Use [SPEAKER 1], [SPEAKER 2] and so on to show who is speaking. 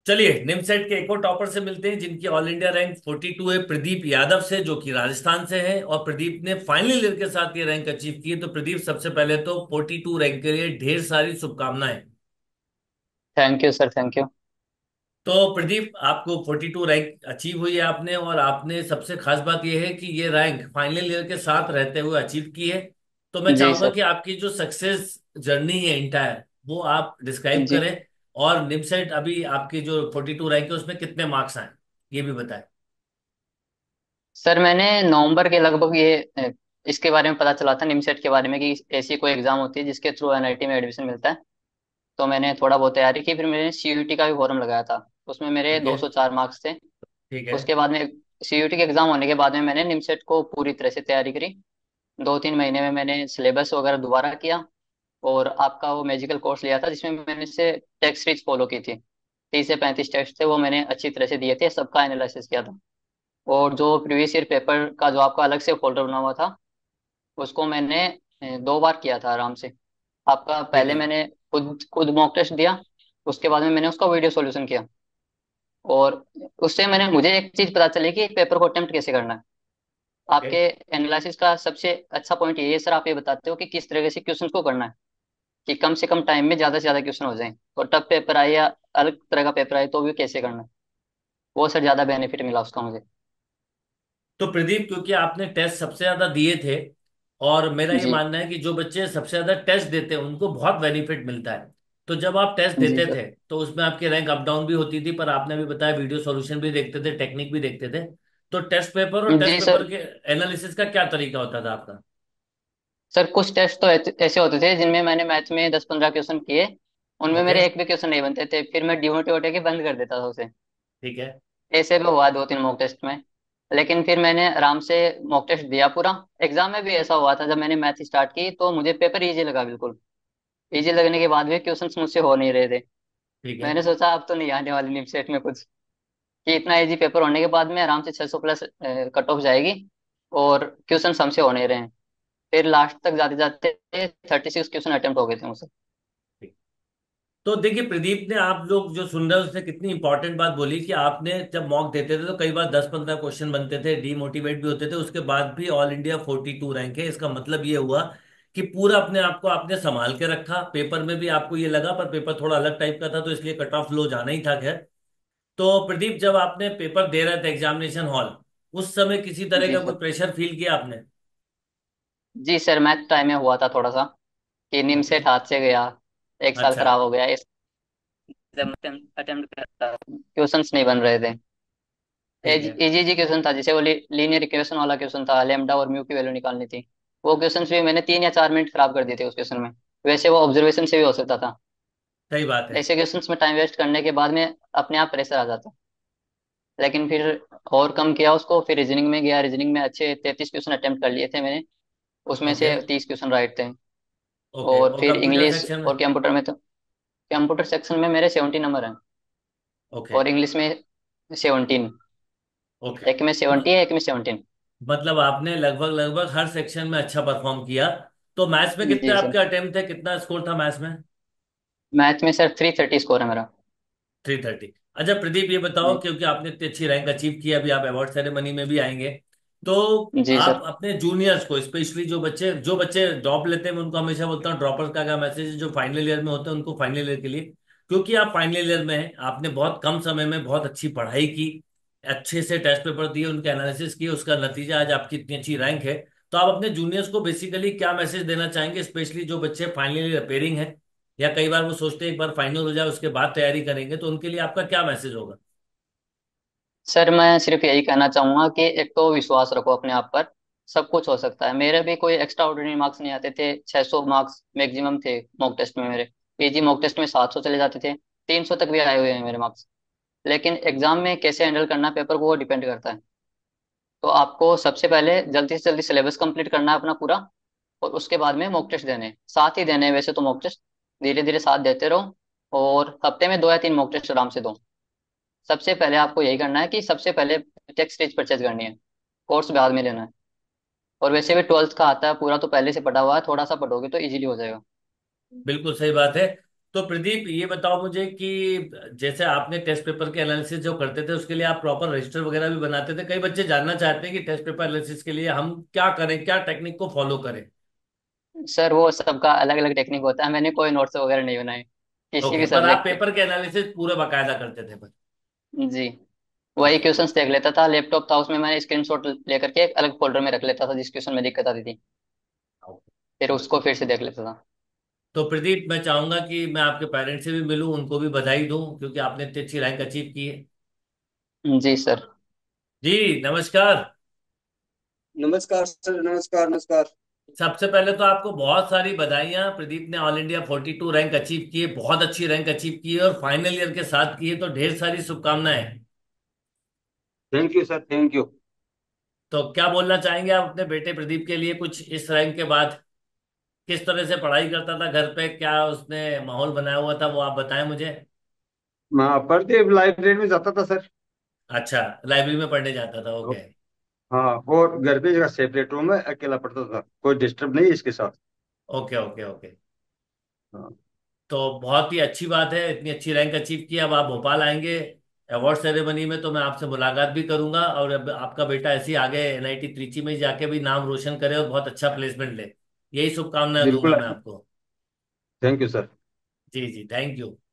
[SPEAKER 1] चलिए निमसेट के एक और टॉपर से मिलते हैं जिनकी ऑल इंडिया रैंक 42 है, प्रदीप यादव से, जो कि राजस्थान से है। और प्रदीप ने फाइनल ईयर के साथ ये रैंक अचीव की है। तो प्रदीप, सबसे पहले तो 42 रैंक के लिए ढेर सारी शुभकामनाएं।
[SPEAKER 2] Thank you sir, thank you.
[SPEAKER 1] तो प्रदीप, आपको 42 रैंक अचीव हुई है आपने, और आपने सबसे खास बात यह है कि ये रैंक फाइनल ईयर के साथ रहते हुए अचीव की है। तो मैं
[SPEAKER 2] जी
[SPEAKER 1] चाहूंगा
[SPEAKER 2] सर।
[SPEAKER 1] कि आपकी जो सक्सेस जर्नी है इंटायर, वो आप डिस्क्राइब
[SPEAKER 2] जी
[SPEAKER 1] करें। और निमसेट अभी आपकी जो 42 रैंक है उसमें कितने मार्क्स आए, ये भी बताएं।
[SPEAKER 2] सर, मैंने नवंबर के लगभग इसके बारे में पता चला था, निमसेट के बारे में, कि ऐसी कोई एग्जाम होती है जिसके थ्रू एनआईटी में एडमिशन मिलता है। तो मैंने थोड़ा बहुत तैयारी की, फिर मैंने सीयूईटी का भी फॉर्म लगाया था। उसमें मेरे
[SPEAKER 1] ठीक है।
[SPEAKER 2] 204 मार्क्स थे।
[SPEAKER 1] ठीक है।
[SPEAKER 2] उसके बाद में सीयूईटी के एग्जाम होने के बाद में मैंने निमसेट को पूरी तरह से तैयारी करी। 2-3 महीने में मैंने सिलेबस वगैरह दोबारा किया। और आपका वो मैजिकल कोर्स लिया था जिसमें मैंने से टेस्ट सीरीज फॉलो की थी। 30 से 35 टेस्ट थे, वो मैंने अच्छी तरह से दिए थे, सबका एनालिसिस किया था। और जो प्रीवियस ईयर पेपर का जो आपका अलग से फोल्डर बना हुआ था, उसको मैंने 2 बार किया था आराम से। आपका
[SPEAKER 1] ठीक
[SPEAKER 2] पहले
[SPEAKER 1] है।
[SPEAKER 2] मैंने खुद खुद मॉक टेस्ट दिया। उसके बाद में मैंने उसका वीडियो सॉल्यूशन किया। और उससे मुझे एक चीज पता चली कि एक पेपर को अटेम्प्ट कैसे करना है।
[SPEAKER 1] ओके।
[SPEAKER 2] आपके एनालिसिस का सबसे अच्छा पॉइंट ये है सर, आप ये बताते हो कि किस तरह से क्वेश्चन को करना है, कि कम से कम टाइम में ज्यादा से ज्यादा क्वेश्चन हो जाए। और टफ पेपर आए या अलग तरह का पेपर आए तो भी कैसे करना है। वो सर ज्यादा बेनिफिट मिला उसका मुझे।
[SPEAKER 1] तो प्रदीप, क्योंकि आपने टेस्ट सबसे ज्यादा दिए थे, और मेरा ये
[SPEAKER 2] जी।
[SPEAKER 1] मानना है कि जो बच्चे सबसे ज्यादा टेस्ट देते हैं उनको बहुत बेनिफिट मिलता है। तो जब आप टेस्ट
[SPEAKER 2] जी
[SPEAKER 1] देते
[SPEAKER 2] सर।
[SPEAKER 1] थे तो उसमें आपकी रैंक अप डाउन भी होती थी, पर आपने भी बताया वीडियो सॉल्यूशन भी देखते थे, टेक्निक भी देखते थे। तो टेस्ट पेपर और टेस्ट
[SPEAKER 2] जी
[SPEAKER 1] पेपर
[SPEAKER 2] सर।
[SPEAKER 1] के एनालिसिस का क्या तरीका होता था आपका?
[SPEAKER 2] सर कुछ टेस्ट तो ऐसे होते थे जिनमें मैंने मैथ में 10-15 क्वेश्चन किए। उनमें
[SPEAKER 1] ओके।
[SPEAKER 2] मेरे एक भी क्वेश्चन नहीं बनते थे, फिर मैं डिमोटिवेट होकर बंद कर देता था उसे।
[SPEAKER 1] ठीक है।
[SPEAKER 2] ऐसे भी हुआ 2-3 मॉक टेस्ट में। लेकिन फिर मैंने आराम से मॉक टेस्ट दिया पूरा। एग्जाम में भी ऐसा हुआ था, जब मैंने मैथ स्टार्ट की तो मुझे पेपर इजी लगा बिल्कुल। इजी लगने के बाद भी क्वेश्चंस मुझसे हो नहीं रहे थे।
[SPEAKER 1] ठीक है।
[SPEAKER 2] मैंने सोचा अब तो नहीं आने वाली निम सेट में कुछ, कि इतना इजी पेपर होने के बाद में आराम से 600 प्लस कट ऑफ जाएगी। और क्वेश्चन हमसे हो नहीं रहे हैं। फिर लास्ट तक जाते जाते 36 क्वेश्चन अटेम्प्ट हो गए थे मुझसे।
[SPEAKER 1] ठीक। तो देखिए प्रदीप ने, आप लोग जो सुन रहे हो उसने कितनी इंपॉर्टेंट बात बोली कि आपने जब मॉक देते थे तो कई बार 10-15 क्वेश्चन बनते थे, डीमोटिवेट भी होते थे, उसके बाद भी ऑल इंडिया 42 रैंक है। इसका मतलब ये हुआ कि पूरा अपने आप को आपने संभाल के रखा। पेपर में भी आपको ये लगा, पर पेपर थोड़ा अलग टाइप का था तो इसलिए कट ऑफ लो जाना ही था। खैर, तो प्रदीप, जब आपने पेपर दे रहे थे एग्जामिनेशन हॉल, उस समय किसी तरह
[SPEAKER 2] जी
[SPEAKER 1] का कोई
[SPEAKER 2] सर।
[SPEAKER 1] प्रेशर फील किया आपने?
[SPEAKER 2] जी सर, मैथ टाइम में हुआ था थोड़ा सा, कि निम
[SPEAKER 1] ओके।
[SPEAKER 2] सेट हाथ से गया। एक साल
[SPEAKER 1] अच्छा।
[SPEAKER 2] खराब हो गया इस अटेम्प्ट करता, क्वेश्चंस नहीं बन रहे थे।
[SPEAKER 1] ठीक है।
[SPEAKER 2] इजी इजी क्वेश्चन था, जैसे वो लीनियर इक्वेशन वाला क्वेश्चन था, लेमडा और म्यू की वैल्यू निकालनी थी। वो क्वेश्चन भी मैंने 3 या 4 मिनट खराब कर दिए थे उस क्वेश्चन में। वैसे वो ऑब्जर्वेशन से भी हो सकता था।
[SPEAKER 1] सही बात है।
[SPEAKER 2] ऐसे क्वेश्चंस में टाइम वेस्ट करने के बाद में अपने आप प्रेशर आ जाता। लेकिन फिर और कम किया उसको, फिर रीजनिंग में गया। रीजनिंग में अच्छे 33 क्वेश्चन अटेम्प्ट कर लिए थे मैंने। उसमें
[SPEAKER 1] ओके।
[SPEAKER 2] से 30 क्वेश्चन राइट थे।
[SPEAKER 1] ओके,
[SPEAKER 2] और
[SPEAKER 1] और
[SPEAKER 2] फिर
[SPEAKER 1] कंप्यूटर
[SPEAKER 2] इंग्लिश
[SPEAKER 1] सेक्शन में?
[SPEAKER 2] और कंप्यूटर में तो, कंप्यूटर सेक्शन में मेरे 70 नंबर हैं।
[SPEAKER 1] ओके।
[SPEAKER 2] और इंग्लिश में 17।
[SPEAKER 1] ओके।
[SPEAKER 2] एक में 70 है, एक में 17।
[SPEAKER 1] मतलब आपने लगभग लगभग हर सेक्शन में अच्छा परफॉर्म किया। तो मैथ्स में कितने
[SPEAKER 2] जी सर।
[SPEAKER 1] आपके अटेम्प्ट थे, कितना स्कोर था मैथ्स में?
[SPEAKER 2] मैथ में सर 330 स्कोर है मेरा।
[SPEAKER 1] 330। अच्छा प्रदीप, ये बताओ,
[SPEAKER 2] जी।
[SPEAKER 1] क्योंकि आपने इतनी अच्छी रैंक अचीव की, अभी आप अवार्ड सेरेमनी में भी आएंगे, तो
[SPEAKER 2] जी
[SPEAKER 1] आप
[SPEAKER 2] सर।
[SPEAKER 1] अपने जूनियर्स को, स्पेशली जो बच्चे ड्रॉप लेते हैं, मैं उनको हमेशा बोलता हूँ ड्रॉपर्स का क्या मैसेज है, जो फाइनल ईयर में होते हैं उनको फाइनल ईयर के लिए, क्योंकि आप फाइनल ईयर में हैं, आपने बहुत कम समय में बहुत अच्छी पढ़ाई की, अच्छे से टेस्ट पेपर दिए, उनके एनालिसिस किए, उसका नतीजा आज आपकी इतनी अच्छी रैंक है। तो आप अपने जूनियर्स को बेसिकली क्या मैसेज देना चाहेंगे, स्पेशली जो बच्चे फाइनल ईयर अपेयरिंग है, या कई बार वो सोचते हैं एक बार फाइनल हो जाए उसके बाद तैयारी करेंगे, तो उनके लिए आपका क्या मैसेज होगा?
[SPEAKER 2] सर मैं सिर्फ यही कहना चाहूंगा कि एक तो विश्वास रखो अपने आप पर। सब कुछ हो सकता है। मेरे भी कोई एक्स्ट्रा ऑर्डिनरी मार्क्स नहीं आते थे। 600 मार्क्स मैक्सिमम थे मॉक टेस्ट में मेरे। पीजी मॉक टेस्ट में 700 चले जाते थे। 300 तक भी आए हुए हैं मेरे मार्क्स। लेकिन एग्जाम में कैसे हैंडल करना पेपर को, वो डिपेंड करता है। तो आपको सबसे पहले जल्दी से जल्दी सिलेबस कंप्लीट करना है अपना पूरा। और उसके बाद में मॉक टेस्ट देने हैं। साथ ही देने हैं वैसे तो मॉक टेस्ट। धीरे धीरे साथ देते रहो। और हफ्ते में 2 या 3 मॉक टेस्ट आराम से दो। सबसे पहले आपको यही करना है कि सबसे पहले टेक्स्ट सीरीज परचेज करनी है। कोर्स बाद में लेना है। और वैसे भी 12th का आता है पूरा, तो पहले से पढ़ा हुआ है, थोड़ा सा पढ़ोगे तो इजीली हो जाएगा।
[SPEAKER 1] बिल्कुल सही बात है। तो प्रदीप ये बताओ मुझे कि जैसे आपने टेस्ट पेपर के एनालिसिस जो करते थे उसके लिए आप प्रॉपर रजिस्टर वगैरह भी बनाते थे, कई बच्चे जानना चाहते हैं कि टेस्ट पेपर एनालिसिस के लिए हम क्या करें, क्या टेक्निक को फॉलो करें।
[SPEAKER 2] सर वो सबका अलग अलग टेक्निक होता है, मैंने कोई नोट्स वगैरह नहीं बनाए किसी भी
[SPEAKER 1] ओके, पर आप
[SPEAKER 2] सब्जेक्ट के।
[SPEAKER 1] पेपर के एनालिसिस पूरे बाकायदा करते थे पर।
[SPEAKER 2] जी, वही
[SPEAKER 1] अच्छा।
[SPEAKER 2] क्वेश्चंस देख लेता था, लैपटॉप था उसमें मैंने स्क्रीनशॉट लेकर के एक अलग फोल्डर में रख लेता था जिस क्वेश्चन में दिक्कत आती थी, फिर उसको फिर से देख लेता था।
[SPEAKER 1] तो प्रदीप मैं चाहूंगा कि मैं आपके पेरेंट्स से भी मिलूं, उनको भी बधाई दूं क्योंकि आपने इतनी अच्छी रैंक अचीव की है।
[SPEAKER 2] जी सर।
[SPEAKER 1] जी नमस्कार।
[SPEAKER 3] नमस्कार सर, नमस्कार नमस्कार।
[SPEAKER 1] सबसे पहले तो आपको बहुत सारी बधाइयां, प्रदीप ने ऑल इंडिया 42 रैंक अचीव की है, बहुत अच्छी रैंक अचीव की है और फाइनल ईयर के साथ की है, तो ढेर सारी शुभकामनाएं।
[SPEAKER 3] Thank you sir, thank you.
[SPEAKER 1] तो क्या बोलना चाहेंगे आप अपने बेटे प्रदीप के लिए कुछ, इस रैंक के बाद किस तरह से पढ़ाई करता था घर पे, क्या उसने माहौल बनाया हुआ था, वो आप बताएं मुझे।
[SPEAKER 3] मैं प्रदीप लाइब्रेरी में जाता था सर।
[SPEAKER 1] अच्छा, लाइब्रेरी में पढ़ने जाता था, ओके।
[SPEAKER 3] हाँ, और घर पे जगह सेपरेट रूम है, अकेला पढ़ता था, कोई डिस्टर्ब नहीं इसके साथ।
[SPEAKER 1] Okay okay okay.
[SPEAKER 3] हाँ।
[SPEAKER 1] तो बहुत ही अच्छी बात है, इतनी अच्छी रैंक अचीव की। अब आप भोपाल आएंगे अवार्ड सेरेमनी में तो मैं आपसे मुलाकात भी करूंगा, और अब आपका बेटा ऐसे ही आगे एनआईटी त्रिची में जाके भी नाम रोशन करे और बहुत अच्छा प्लेसमेंट ले, यही शुभकामनाएं दूंगा
[SPEAKER 3] बिल्कुल।
[SPEAKER 1] मैं आपको।
[SPEAKER 3] Thank you sir.
[SPEAKER 1] जी जी, थैंक यू।